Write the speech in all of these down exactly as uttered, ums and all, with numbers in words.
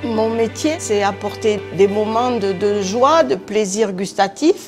Mon métier, c'est apporter des moments de, de joie, de plaisir gustatif.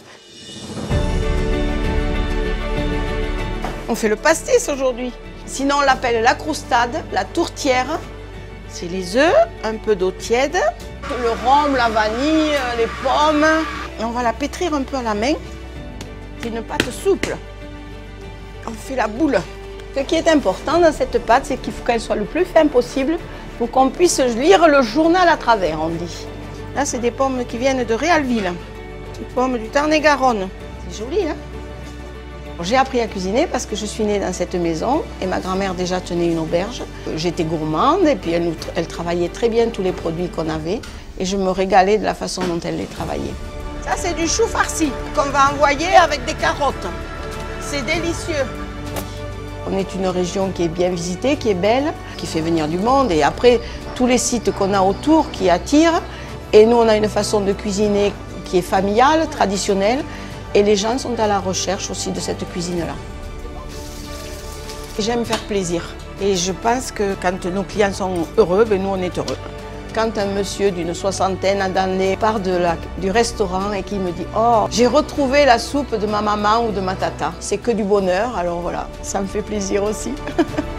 On fait le pastis aujourd'hui. Sinon, on l'appelle la croustade, la tourtière. C'est les œufs, un peu d'eau tiède, le rhum, la vanille, les pommes. Et on va la pétrir un peu à la main. C'est une pâte souple. On fait la boule. Ce qui est important dans cette pâte, c'est qu'il faut qu'elle soit le plus fin possible pour qu'on puisse lire le journal à travers, on dit. Là, c'est des pommes qui viennent de Réalville. Des pommes du Tarn-et-Garonne. C'est joli, hein? J'ai appris à cuisiner parce que je suis née dans cette maison et ma grand-mère déjà tenait une auberge. J'étais gourmande et puis elle, nous, elle travaillait très bien tous les produits qu'on avait et je me régalais de la façon dont elle les travaillait. Ça, c'est du chou farci qu'on va envoyer avec des carottes. C'est délicieux. On est une région qui est bien visitée, qui est belle, qui fait venir du monde et après tous les sites qu'on a autour qui attirent. Et nous, on a une façon de cuisiner qui est familiale, traditionnelle. Et les gens sont à la recherche aussi de cette cuisine-là. J'aime faire plaisir. Et je pense que quand nos clients sont heureux, ben nous on est heureux. Quand un monsieur d'une soixantaine d'années part de la, du restaurant et qui me dit « Oh, j'ai retrouvé la soupe de ma maman ou de ma tata », c'est que du bonheur. Alors voilà, ça me fait plaisir aussi.